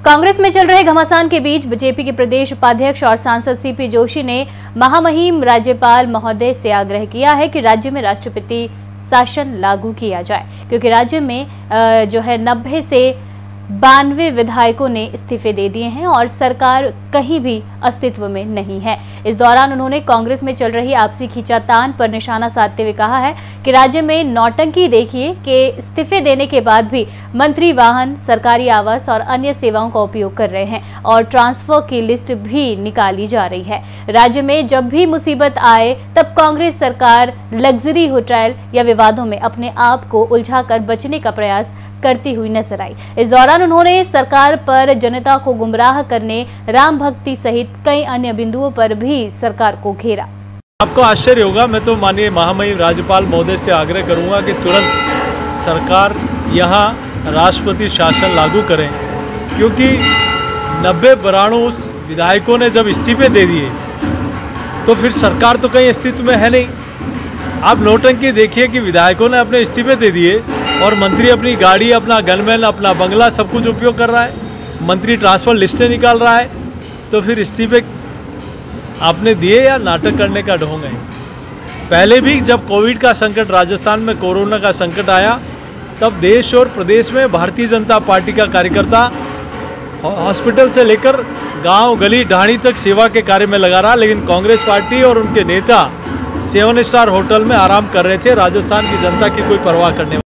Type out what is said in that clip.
कांग्रेस में चल रहे घमासान के बीच बीजेपी के प्रदेश उपाध्यक्ष और सांसद सीपी जोशी ने महामहिम राज्यपाल महोदय से आग्रह किया है कि राज्य में राष्ट्रपति शासन लागू किया जाए, क्योंकि राज्य में 90 से 92 विधायकों ने इस्तीफे दे दिए हैं और सरकार कहीं भी अस्तित्व में नहीं है। इस दौरान उन्होंने कांग्रेस में चल रही आपसी खींचातान पर निशाना साधते हुए कहा है कि राज्य में नौटंकी देखिए कि इस्तीफे देने के बाद भी मंत्री वाहन, सरकारी आवास और अन्य सेवाओं का उपयोग कर रहे हैं और ट्रांसफर की लिस्ट भी निकाली जा रही है। राज्य में जब भी मुसीबत आए तब कांग्रेस सरकार लग्जरी होटल या विवादों में अपने आप को उलझाकर बचने का प्रयास करती हुई नजर आई। इस दौरान उन्होंने सरकार पर जनता को गुमराह करने, राम भक्ति सहित कई अन्य बिंदुओं पर भी सरकार को घेरा। आपको आश्चर्य होगा, मैं तो माननीय महामहिम राज्यपाल महोदय से आग्रह करूंगा कि तुरंत सरकार यहां राष्ट्रपति शासन लागू करें, क्योंकि 92 विधायकों ने जब इस्तीफे दे दिए तो फिर सरकार तो कहीं अस्तित्व में है नहीं। आप नौटंकी देखिए कि विधायकों ने अपने इस्तीफे दे दिए और मंत्री अपनी गाड़ी, अपना गनमैन, अपना बंगला सब कुछ उपयोग कर रहा है, मंत्री ट्रांसफर लिस्टें निकाल रहा है, तो फिर इस्तीफे आपने दिए या नाटक करने का ढोंग है। पहले भी जब कोविड का संकट, राजस्थान में कोरोना का संकट आया, तब देश और प्रदेश में भारतीय जनता पार्टी का कार्यकर्ता हॉस्पिटल से लेकर गांव, गली, ढाणी तक सेवा के कार्य में लगा रहा, लेकिन कांग्रेस पार्टी और उनके नेता 7 स्टार होटल में आराम कर रहे थे, राजस्थान की जनता की कोई परवाह करने